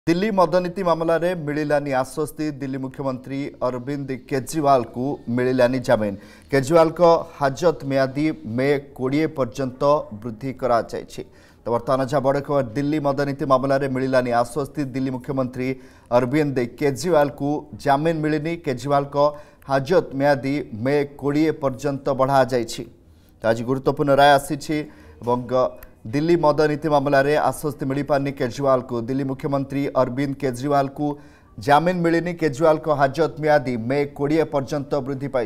दिल्ली मदनीति मामला रे मिलिलानी आश्वस्ति। दिल्ली मुख्यमंत्री अरविंद केजरीवाल को मिलिलानी जमीन। केजरीवाल को हाजत मियादी मे 20 पर्यंत वृद्धि करा जायछि। तो बर्तमान जहाँ बड़ खबर, दिल्ली मदनीति मामला रे मिलिलानी आश्वस्ति। दिल्ली मुख्यमंत्री अरविंद केजरीवाल को जमीन मिलनी। केजरीवाल को हाजत मियादी मे 20 पर्यंत बढ़ा जायछि। तो आज गुरुत्वपूर्ण राय आसी। दिल्ली मदनीति मामला रे आश्वस्ति मिल पारनी केजरीवाल को। दिल्ली मुख्यमंत्री अरविंद केजरीवाल को जमीन मिलनी। केजरीवाल को हाजत मियादी मे 20 पर्यंत वृद्धि पाई।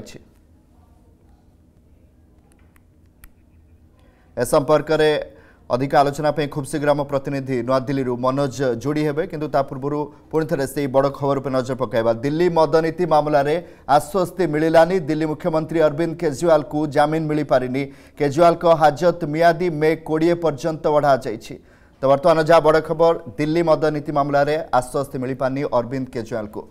ए संपर्क में अधिक आलोचना खूब शीघ्र आम प्रतिनिधि नवा दिल्ली मनोज जोड़ी हेबे, किंतु ता पूर्व पुणी थे से बड़ खबर पर नजर पकाइबा। दिल्ली मदनीति मामला रे आश्वस्ति मिलिलानी। दिल्ली मुख्यमंत्री अरविंद केजरीवाल को जमीन मिल पारिनी। केजरीवाल को हाजत मियादी मे 20 पर्यंत बढ़ा जाइछि। तो बर्तमान जहाँ बड़ खबर, दिल्ली मदनीति मामला रे आश्वस्ति मिल पारनी अरविंद केजरीवाल को।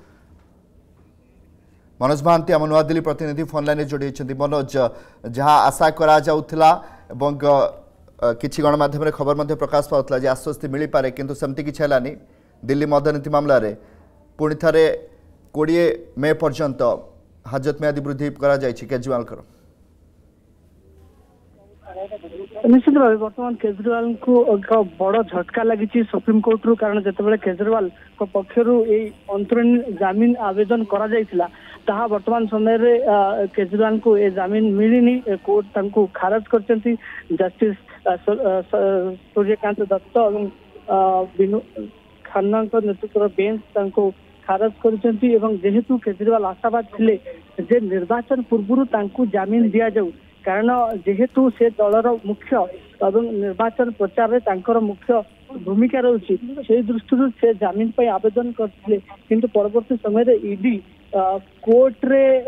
मनोज महांती आम नवा दिल्ली प्रतिनिधि फोन लाइन जोड़ी होती। मनोज, जहाँ आशा करा जाउथला एवं किछि गणमाध्यम खबर मध्य प्रकाश पाउथला जे आश्वस्ति मिल पारे, किंतु सेमती किछि हलानी। दिल्ली मदनीति मामला रे पुणी थे 20 मे पर्यंत हाजत मियादी वृद्धि करा जायछि केजरीवाल कर। निश्चित भाव बर्तमान केजरीवाल को एक बड़ झटका लगी सुप्रीम कोर्ट रु, कारण जितेबाला केजरीवाल पक्षर अंतरीण जमीन आवेदन करा जायतिला ताहा वर्तमान समय रे केजरीवाल को ए जमीन मिलनी। कोर्ट तांको खारज करचंती। जस्टिस सूर्यकांत दत्त और विनोद खन्ना नेतृत्व बेंच तांको खारज करचंती। एवं जेहेतु केजरीवाल आशावाद थिले जे निर्वाचन पूर्व तांको जमीन दिया जाऊ, कारण जेहेतु से दलर मुख्य एवं निर्वाचन प्रचार रे तांकर मुख्य भूमिका रही, से दृष्टि से जमीन पर आवेदन करते, किंतु परवर्ती समय रे ईडी कोर्ट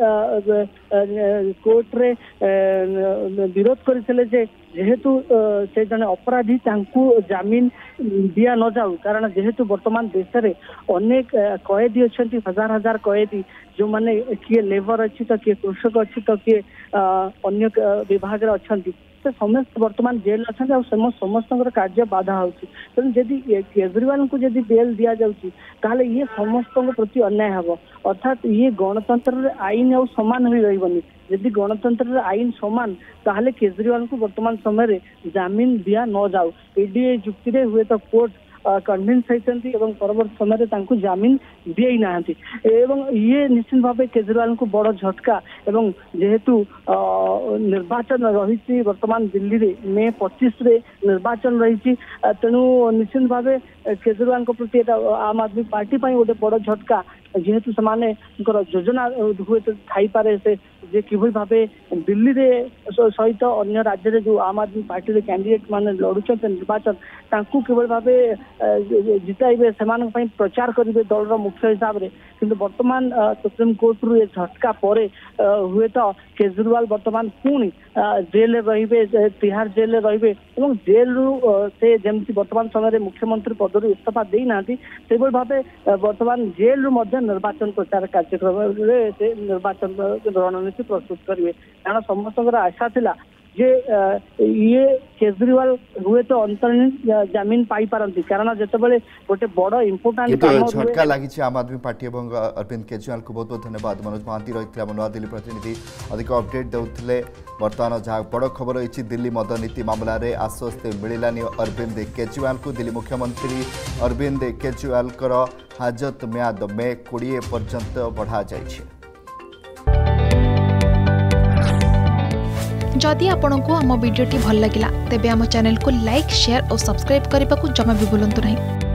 रे विरोध करथिले जे जेहेतु से जने अपराधी तांकु जमीन दिया न जाऊ, कारण जेहेतु वर्तमान देश रे अनेक कैदी अछंती, हजार हजार कैदी जो माने किए लेबर अच्छी तो किए कृषक अच्छी तो किए अन्य विभाग रे अछंती, से समस्त वर्तमान जेल अच्छा समस्त कार्य बाधा होती। तेणु जदि केजरीवाल को जदि बेल दि जाऊँगी ताहले ये समस्त प्रति अन्याय हम, अर्थात ये गणतंत्र आईन आ सामान हो रही। जदि गणतंत्र आईन सामान ताहले केजरीवाल को वर्तमान समय जमीन दिया न जाऊ। ईडी युक्ति हुए तो कोर्ट कन्विन्स होती और परवर्त समय जमीन दी ना। ये निश्चित भाव केजरीवाल को बड़ झटका। एवं जेहेतु निर्वाचन रही वर्तमान दिल्ली रे मे 25 रे निर्वाचन रही, तेणु निश्चित भाव केजरीवाल प्रति आम आदमी पार्टी गोटे बड़ झटका। जेहेतु से योजना हुए तो थी पारे से जे किभली भाव दिल्ली रे सहित अन्य राज्य रे जो आम आदमी पार्टी रे कैंडिडेट माने लड़ुचंत निर्वाचन तांकु किभली भाव जिताइबे, सेमान पई प्रचार करिवे दलर मुख्य हिसाब रे। किंतु वर्तमान सुप्रीम कोर्ट रु ए झटका परे हुए तो केजरीवाल वर्तमान पुणी जेल रहिबे, तिहाड़ जेल रहिबे एवं जेल रु से जेमति वर्तमान समय मुख्यमंत्री पद रु इस्तीफा देई नांती, सेबल भाबे वर्तमान जेल रु मध्य निर्वाचन प्रचार कार्यक्रम रे से निर्वाचन रणनीति प्रस्तुत करेंगे। कारण समस्त आशा थिला जे ये केजरीवाल हुए तो अंतरीण जमीन पाई पारंती, कारण जितेबाला गोटे बड़ इम्पोर्टाट झटका लगी आम आदमी पार्टी और अरविंद केजरीवाल को बहुत बहुत धन्यवाद। मनोज महांती रही नवा दिल्ली प्रतिनिधि अधिक अपडेट देते। बर्तमान जहाँ बड़ खबर रही, दिल्ली मदनीति मामला रे आश्वस्ति मिलिलानी अरविंद केजरीवाल को। दिल्ली मुख्यमंत्री अरविंद केजरीवाल हाजत म्याद मे 20 पर्यंत बढ़ा जाइए। जदि आपंक आम भिडी भल लगा तेब आम चैनल को लाइक, शेयर और सब्सक्राइब करने को जमा भी भूलु नहीं।